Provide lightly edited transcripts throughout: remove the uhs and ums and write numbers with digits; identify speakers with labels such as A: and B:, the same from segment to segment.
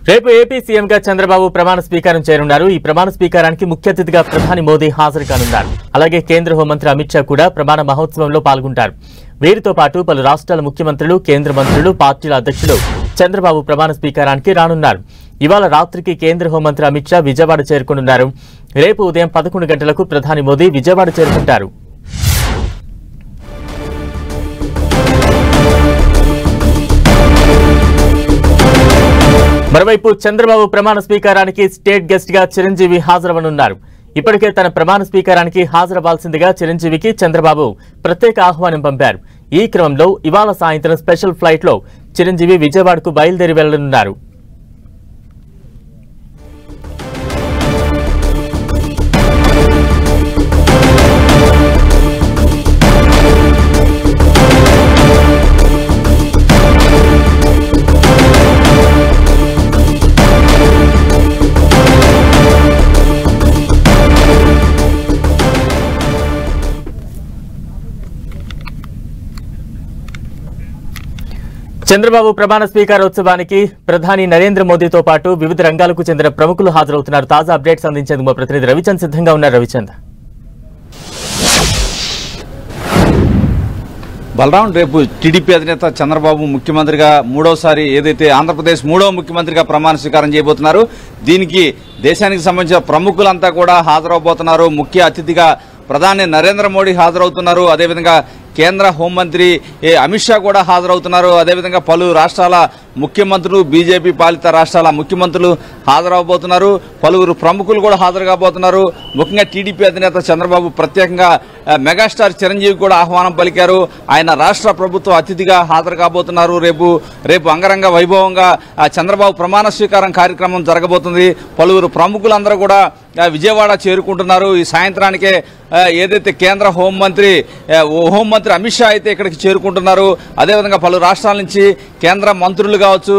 A: రేపు ఏపీ సీఎంగా చంద్రబాబు ప్రమాణ స్వీకారం చేయనున్నారు. ఈ ప్రమాణ స్వీకారానికి ముఖ్య అతిథిగా ప్రధాని మోదీ హాజరు కానున్నారు. అలాగే కేంద్ర హోంమంత్రి అమిత్ షా కూడా ప్రమాణ మహోత్సవంలో పాల్గొంటారు. వీరితో పాటు పలు రాష్ట్రాల ముఖ్యమంత్రులు, కేంద్ర మంత్రులు, పార్టీల అధ్యక్షులు చంద్రబాబు ప్రమాణ స్వీకారానికి రానున్నారు. ఇవాళ రాత్రికి కేంద్ర హోంమంత్రి అమిత్ షా విజయవాడ చేరుకున్నారు. రేపు ఉదయం 11 గంటలకు ప్రధాని మోదీ విజయవాడ చేరుకుంటారు. మరోవైపు చంద్రబాబు ప్రమాణ స్వీకారానికి స్టేట్ గెస్ట్ గా చిరంజీవి హాజరవనున్నారు. ఇప్పటికే తన ప్రమాణ స్వీకారానికి హాజరవ్వాల్సిందిగా చిరంజీవికి చంద్రబాబు ప్రత్యేక ఆహ్వానం పంపారు. ఈ క్రమంలో ఇవాళ సాయంత్రం స్పెషల్ ఫ్లైట్ లో చిరంజీవి విజయవాడకు బయలుదేరి వెళ్లనున్నారు. చంద్రబాబు ప్రమాణ స్వీకారోత్సవానికి ప్రధాని నరేంద్ర మోదీతో పాటు వివిధ రంగాలకు చెందిన ప్రముఖులు హాజరవుతున్నారు. తాజా అప్డేట్స్ అందించేందుకు మా ప్రతినిధి రవిచంద్ సిద్ధంగా ఉన్నారు. రవిచంద్,
B: బలరాం, రేపు టీడీపీ అధినేత చంద్రబాబు ముఖ్యమంత్రిగా మూడోసారి ఏదైతే ఆంధ్రప్రదేశ్ మూడవ ముఖ్యమంత్రిగా ప్రమాణ స్వీకారం చేయబోతున్నారు. దీనికి దేశానికి సంబంధించిన ప్రముఖులంతా కూడా హాజరవబోతున్నారు. ముఖ్య అతిథిగా ప్రధాని నరేంద్ర మోడీ హాజరవుతున్నారు. అదేవిధంగా కేంద్ర హోంమంత్రి అమిత్ షా కూడా హాజరవుతున్నారు. అదేవిధంగా పలు రాష్ట్రాల ముఖ్యమంత్రులు, బీజేపీ పాలిత రాష్ట్రాల ముఖ్యమంత్రులు హాజరవబోతున్నారు. పలువురు ప్రముఖులు కూడా హాజరు కాబోతున్నారు. ముఖ్యంగా టీడీపీ అధినేత చంద్రబాబు ప్రత్యేకంగా మెగాస్టార్ చిరంజీవి కూడా ఆహ్వానం పలికారు. ఆయన రాష్ట్ర ప్రభుత్వ అతిథిగా హాజరు కాబోతున్నారు. రేపు అంగరంగ వైభవంగా చంద్రబాబు ప్రమాణ స్వీకారం కార్యక్రమం జరగబోతుంది. పలువురు ప్రముఖులందరూ కూడా విజయవాడ చేరుకుంటున్నారు. ఈ సాయంత్రానికే ఏదైతే కేంద్ర హోంమంత్రి అమిత్ షా అయితే ఇక్కడికి చేరుకుంటున్నారు. అదేవిధంగా పలు రాష్ట్రాల నుంచి కేంద్ర మంత్రులు కావచ్చు,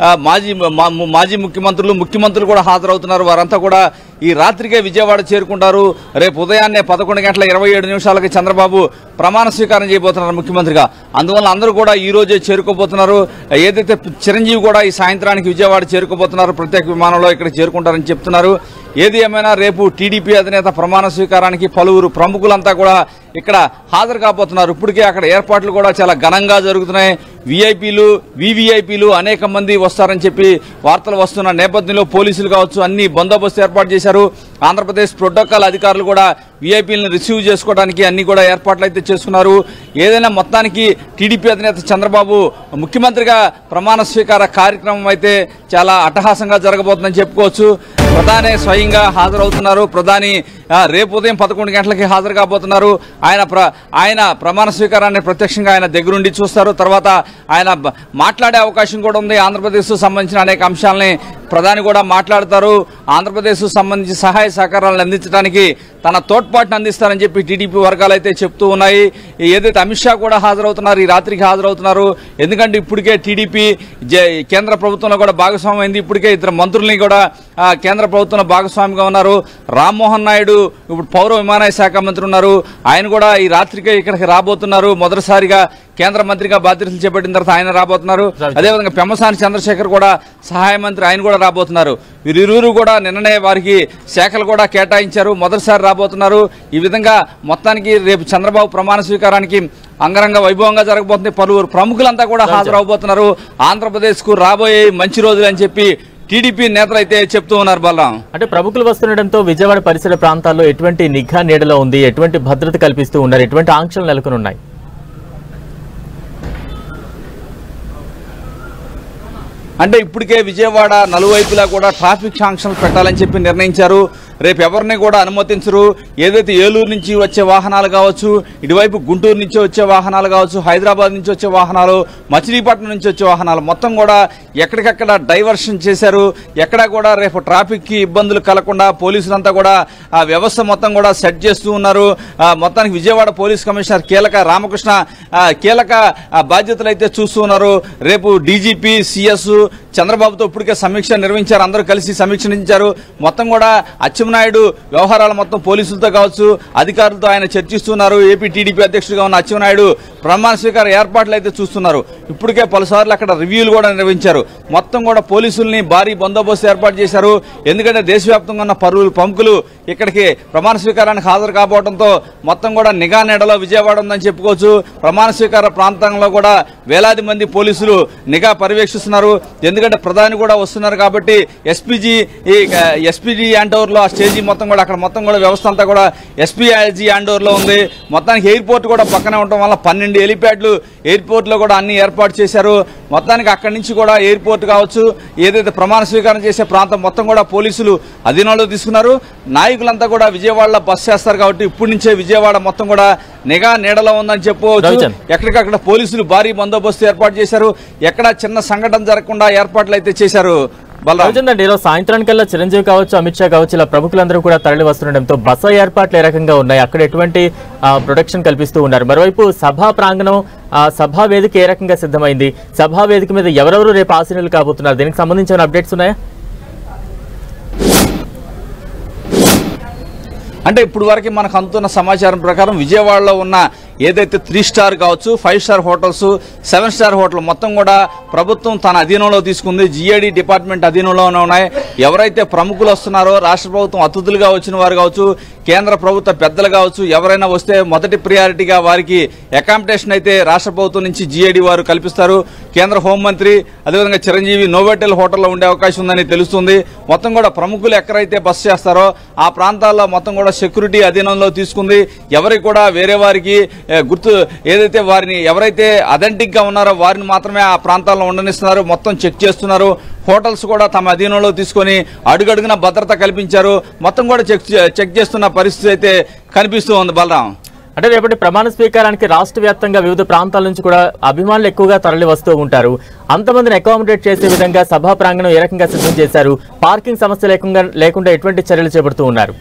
B: మాజీ ముఖ్యమంత్రులు కూడా హాజరవుతున్నారు. వారంతా కూడా ఈ రాత్రికే విజయవాడ చేరుకుంటారు. రేపు ఉదయాన్నే 11:27 చంద్రబాబు ప్రమాణ స్వీకారం చేయబోతున్నారు ముఖ్యమంత్రిగా. అందువల్ల అందరూ కూడా ఈ రోజే చేరుకోబోతున్నారు. ఏదైతే చిరంజీవి కూడా ఈ సాయంత్రానికి విజయవాడ చేరుకోబోతున్నారు. ప్రత్యేక విమానంలో ఇక్కడ చేరుకుంటారని చెప్తున్నారు. ఏది ఏమైనా రేపు టీడీపీ అధినేత ప్రమాణ స్వీకారానికి పలువురు ప్రముఖులంతా కూడా ఇక్కడ హాజరు కాబోతున్నారు. ఇప్పటికే అక్కడ ఏర్పాట్లు కూడా చాలా ఘనంగా జరుగుతున్నాయి. వివిఐపీలు అనేక మంది వస్తారని చెప్పి వార్తలు వస్తున్న నేపథ్యంలో పోలీసులు కావచ్చు అన్ని బందోబస్తు ఏర్పాటు చేశారు. ఆంధ్రప్రదేశ్ ప్రోటోకాల్ అధికారులు కూడా వీఐపీలను రిసీవ్ చేసుకోవడానికి అన్ని కూడా ఏర్పాట్లు అయితే చేసుకున్నారు. ఏదైనా మొత్తానికి టీడీపీ అధినేత చంద్రబాబు ముఖ్యమంత్రిగా ప్రమాణ స్వీకార కార్యక్రమం అయితే చాలా అట్టహాసంగా జరగబోతుందని చెప్పుకోవచ్చు. ప్రధాని స్వయంగా హాజరవుతున్నారు. ప్రధాని రేపు ఉదయం 11 గంటలకి హాజరు కాబోతున్నారు. ఆయన ప్రమాణ స్వీకారాన్ని ప్రత్యక్షంగా ఆయన దగ్గరుండి చూస్తారు. తర్వాత ఆయన మాట్లాడే అవకాశం కూడా ఉంది. ఆంధ్రప్రదేశ్ సంబంధించిన అనేక అంశాలని ప్రధాని కూడా మాట్లాడతారు. ఆంధ్రప్రదేశ్ సంబంధించి సహాయ సహకారాలను అందించడానికి తన తోడ్పాటును అందిస్తారని చెప్పి టీడీపీ వర్గాలు అయితే చెప్తూ ఉన్నాయి. ఏదైతే అమిత్ షా కూడా హాజరవుతున్నారు, ఈ రాత్రికి హాజరవుతున్నారు. ఎందుకంటే ఇప్పటికే టీడీపీ కేంద్ర ప్రభుత్వంలో కూడా భాగస్వామ్యం అయింది. ఇప్పటికే ఇద్దరు మంత్రుల్ని కూడా కేంద్ర ప్రభుత్వంలో భాగస్వామిగా ఉన్నారు. రామ్మోహన్ నాయుడు ఇప్పుడు పౌర విమానయాన శాఖ మంత్రి ఉన్నారు. ఆయన కూడా ఈ రాత్రికే ఇక్కడికి రాబోతున్నారు. మొదటిసారిగా కేంద్ర మంత్రిగా బాధ్యతలు చేపట్టిన తర్వాత ఆయన రాబోతున్నారు. అదేవిధంగా పెమ్మసాని చంద్రశేఖర్ కూడా సహాయ మంత్రి, ఆయన కూడా రాబోతున్నారు. వీరిరువురు కూడా నిన్ననే వారికి శాఖలు కూడా కేటాయించారు. మొదటిసారి రాబోతున్నారు. ఈ విధంగా మొత్తానికి రేపు చంద్రబాబు ప్రమాణ స్వీకారానికి అంగరంగ వైభవంగా జరగబోతుంది. పలువురు ప్రముఖులంతా కూడా హాజరవబోతున్నారు. ఆంధ్రప్రదేశ్ కు రాబోయే మంచి రోజులు అని చెప్పి టీడీపీ నేతలు అయితే చెప్తూ ఉన్నారు. బలరాం,
A: అంటే ప్రముఖులు వస్తుండటంతో విజయవాడ పరిసర ప్రాంతాల్లో ఎటువంటి నిఘా నీడలో ఉంది, ఎటువంటి భద్రత కల్పిస్తూ ఉన్నారు, ఎటువంటి ఆంక్షలు నెలకొని ఉన్నాయి?
B: అంటే ఇప్పటికే విజయవాడ నలువైపులా కూడా ట్రాఫిక్ ఆంక్షలు పెట్టాలని చెప్పి నిర్ణయించారు. రేపు ఎవరిని కూడా అనుమతించరు. ఏదైతే ఏలూరు నుంచి వచ్చే వాహనాలు కావచ్చు, ఇటువైపు గుంటూరు నుంచి వచ్చే వాహనాలు కావచ్చు, హైదరాబాద్ నుంచి వచ్చే వాహనాలు, మచిలీపట్నం నుంచి వచ్చే వాహనాలు మొత్తం కూడా ఎక్కడికక్కడ డైవర్షన్ చేశారు. ఎక్కడా కూడా రేపు ట్రాఫిక్ కి ఇబ్బందులు కలగకుండా పోలీసులంతా కూడా ఆ వ్యవస్థ మొత్తం కూడా సెట్ చేస్తూ ఉన్నారు. మొత్తానికి విజయవాడ పోలీస్ కమిషనర్ రామకృష్ణ కీలక బాధ్యతలు అయితే చూస్తూ ఉన్నారు. రేపు డీజీపీ, సిఎస్, చంద్రబాబుతో ఇప్పటికే సమీక్ష నిర్వహించారు, అందరూ కలిసి సమీక్షించారు. మొత్తం కూడా అచ్చెన్నాయుడు వ్యవహారాలు మొత్తం పోలీసులతో కావచ్చు అధికారులతో ఆయన చర్చిస్తున్నారు. ఏపీ టీడీపీ అధ్యక్షుడిగా ఉన్న అచ్చెన్నాయుడు ప్రమాణ స్వీకార ఏర్పాట్లు అయితే చూస్తున్నారు. ఇప్పటికే పలుసార్లు అక్కడ రివ్యూలు కూడా నిర్వహించారు. మొత్తం కూడా పోలీసుల్ని భారీ బందోబస్తు ఏర్పాటు చేశారు. ఎందుకంటే దేశవ్యాప్తంగా ఉన్న ప్రముఖులు ఇక్కడికి ప్రమాణ స్వీకారానికి హాజరు కాబోవడంతో మొత్తం కూడా నిఘా నీడలో విజయవాడ ఉందని చెప్పుకోవచ్చు. ప్రమాణ స్వీకార ప్రాంతంలో కూడా వేలాది మంది పోలీసులు నిఘా పర్యవేక్షిస్తున్నారు. ఎందుకంటే ప్రధాని కూడా వస్తున్నారు కాబట్టి ఎస్పీజీ హ్యాండ్ ఓవర్ లో ఆ స్టేజీ మొత్తం కూడా అక్కడ మొత్తం కూడా వ్యవస్థ అంతా కూడా ఎస్పీజీ హ్యాండ్ ఓవర్ లో ఉంది. మొత్తానికి ఎయిర్పోర్ట్ కూడా పక్కనే ఉండటం వల్ల 12 హెలిప్యాడ్లు ఎయిర్పోర్ట్ లో కూడా అన్ని ఏర్పాటు చేశారు. మొత్తానికి అక్కడి నుంచి కూడా ఎయిర్పోర్ట్ కావచ్చు ఏదైతే ప్రమాణ స్వీకారం చేసే ప్రాంతం మొత్తం కూడా పోలీసులు అధీనంలో తీసుకున్నారు. నాయకులంతా కూడా విజయవాడలో బస్ చేస్తారు కాబట్టి ఇప్పటి నుంచే విజయవాడ మొత్తం కూడా నిఘా నీడలో ఉందని చెప్పుకోవచ్చు. ఎక్కడికక్కడ పోలీసులు భారీ బందోబస్తు ఏర్పాటు చేశారు. ఎక్కడ చిన్న సంఘటన జరగకుండా ఏర్పాట్లు అయితే చేశారు.
A: ఈరోజు సాయంత్రానికల్లా చిరంజీవి కావచ్చు అమిత్ షా కావచ్చు ఇలా ప్రముఖులందరూ కూడా తరలి వస్తుండటంతో బస ఏర్పాట్లు ఏ రకంగా ఉన్నాయి, అక్కడ ఎటువంటి ప్రొటెక్షన్ కల్పిస్తూ ఉన్నారు? మరోవైపు సభా ప్రాంగణం సభా వేదిక ఏ రకంగా సిద్ధమైంది? సభా వేదిక మీద ఎవరెవరు రేపు ఆసీనులు కాబోతున్నారు? దీనికి సంబంధించిన అప్డేట్స్ ఉన్నాయా?
B: అంటే ఇప్పుడు వరకు మనకు అందుతున్న సమాచారం ప్రకారం విజయవాడలో ఉన్న ఏదైతే 3 స్టార్ కావచ్చు 5 స్టార్ హోటల్స్ 7 స్టార్ హోటల్ మొత్తం కూడా ప్రభుత్వం తన అధీనంలో తీసుకుంది. జిఏడి డిపార్ట్మెంట్ అధీనంలోనే ఉన్నాయి. ఎవరైతే ప్రముఖులు వస్తున్నారో రాష్ట్ర ప్రభుత్వం అతిథులుగా వచ్చిన వారు కావచ్చు కేంద్ర ప్రభుత్వ పెద్దలు కావచ్చు ఎవరైనా వస్తే మొదటి ప్రియారిటీగా వారికి అకామిడేషన్ అయితే రాష్ట్ర ప్రభుత్వం నుంచి జిఏడి వారు కల్పిస్తారు. కేంద్ర హోంమంత్రి అదేవిధంగా చిరంజీవి నోవోటెల్ హోటల్లో ఉండే అవకాశం ఉందని తెలుస్తుంది. మొత్తం కూడా ప్రముఖులు ఎక్కడైతే బస చేస్తారో ఆ ప్రాంతాల్లో మొత్తం కూడా సెక్యూరిటీ అధీనంలో తీసుకుంది. ఎవరికి కూడా వేరే వారికి గుర్తు ఏదైతే వారిని ఎవరైతే అథెంటిక్ గా ఉన్నారో వారిని మాత్రమే ఆ ప్రాంతాల్లో ఉండనిస్తున్నారు. మొత్తం చెక్ చేస్తున్నారు. హోటల్స్ కూడా తమ అధీనంలో తీసుకొని అడుగడుగున భద్రత కల్పించారు. మొత్తం కూడా చెక్ చేస్తున్న పరిస్థితి అయితే కనిపిస్తూ ఉంది. బలరాం,
A: అంటే రేపటి ప్రమాణ స్వీకారానికి రాష్ట్ర వ్యాప్తంగా వివిధ ప్రాంతాల నుంచి కూడా అభిమానులు ఎక్కువగా తరలి వస్తూ ఉంటారు. అంతమందిని అకామిడేట్ చేసే విధంగా సభా ప్రాంగణం ఏ రకంగా సిద్ధం చేశారు? పార్కింగ్ సమస్య లేకుండా ఎటువంటి చర్యలు చేపడుతూ ఉన్నారు?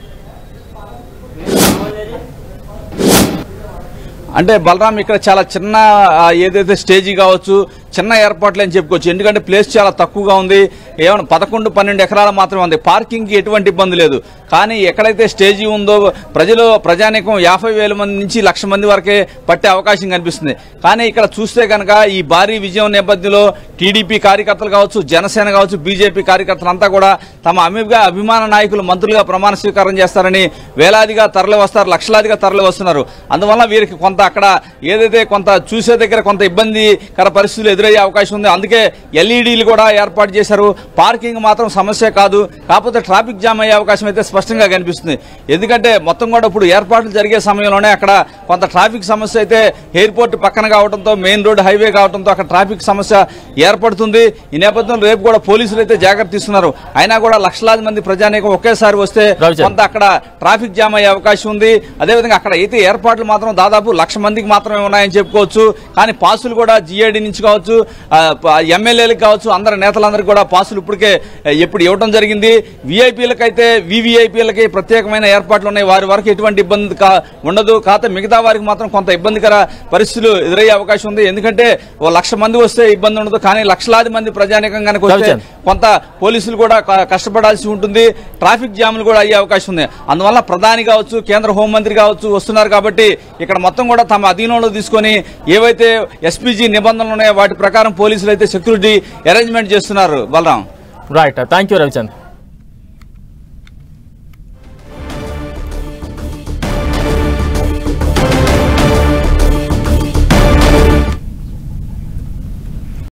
B: అంటే బలరాం ఇక్కడ చాలా చిన్న ఏదైతే స్టేజీ కావచ్చు చిన్న ఏర్పాట్లు అని చెప్పుకోవచ్చు. ఎందుకంటే ప్లేస్ చాలా తక్కువగా ఉంది. ఏమైనా 11-12 ఎకరాలు మాత్రమే ఉంది. పార్కింగ్ కి ఎటువంటి ఇబ్బంది లేదు. కానీ ఎక్కడైతే స్టేజీ ఉందో ప్రజానీకం 50,000 మంది నుంచి 1,00,000 మంది వరకే పట్టే అవకాశం కనిపిస్తుంది. కానీ ఇక్కడ చూస్తే కనుక ఈ భారీ విజయం నేపథ్యంలో టీడీపీ కార్యకర్తలు కావచ్చు జనసేన కావచ్చు బీజేపీ కార్యకర్తలంతా కూడా తమ అభిమాన నాయకులు మంత్రులుగా ప్రమాణ స్వీకారం చేస్తారని వేలాదిగా తరలి వస్తారు, లక్షలాదిగా తరలి వస్తున్నారు. అందువల్ల వీరికి కొంత అక్కడ ఏదైతే కొంత చూసే దగ్గర కొంత ఇబ్బందికర పరిస్థితులు ఎదురయ్యే అవకాశం ఉంది. అందుకే ఎల్ఈడీలు కూడా ఏర్పాటు చేశారు. పార్కింగ్ మాత్రం సమస్య కాదు, కాకపోతే ట్రాఫిక్ జామ్ అయ్యే అవకాశం అయితే స్పష్టంగా కనిపిస్తుంది. ఎందుకంటే మొత్తం కూడా ఇప్పుడు ఏర్పాట్లు జరిగే సమయంలోనే అక్కడ కొంత ట్రాఫిక్ సమస్య అయితే ఎయిర్పోర్ట్ పక్కన కావడంతో మెయిన్ రోడ్ హైవే కావడంతో అక్కడ ట్రాఫిక్ సమస్య ఏర్పడుతుంది. ఈ నేపథ్యంలో రేపు కూడా పోలీసులు అయితే జాగ్రత్త తీసుకున్నారు. అయినా కూడా లక్షలాది మంది ప్రజానీకం ఒకేసారి వస్తే కొంత అక్కడ ట్రాఫిక్ జామ్ అయ్యే అవకాశం ఉంది. అదేవిధంగా అక్కడ అయితే ఏర్పాట్లు మాత్రం దాదాపు 1,00,000 మందికి మాత్రమే ఉన్నాయని చెప్పుకోవచ్చు. కానీ పాసులు కూడా జిఏడి నుంచి కావచ్చు ఎమ్మెల్యేలకు కావచ్చు అందరి నేతలందరికీ కూడా పాసులు ఇప్పుడు ఇవ్వడం జరిగింది. విఐపీలకైతే వివిఐపీలకి ప్రత్యేకమైన ఏర్పాట్లు ఉన్నాయి. వారి వరకు ఎటువంటి ఇబ్బంది ఉండదు. కాకపోతే మిగతా వారికి మాత్రం కొంత ఇబ్బందికర పరిస్థితులు ఎదురయ్యే అవకాశం ఉంది. ఎందుకంటే 1,00,000 మంది వస్తే ఇబ్బంది ఉండదు. కానీ లక్షలాది మంది ప్రజానీకం కనుక వస్తే కొంత పోలీసులు కూడా కష్టపడాల్సి ఉంటుంది. ట్రాఫిక్ జాములు కూడా అయ్యే అవకాశం ఉంది. అందువల్ల ప్రధాని కావచ్చు కేంద్ర హోంమంత్రి కావచ్చు వస్తున్నారు కాబట్టి ఇక్కడ మొత్తం కూడా తమ అధీనంలో తీసుకొని ఏవైతే ఎస్పీజీ నిబంధనలు ఉన్నాయో వాటి ప్రకారం పోలీసులు అయితే సెక్యూరిటీ అరేంజ్మెంట్ చేస్తున్నారు. Balaram,
A: right, thank you Ravichand.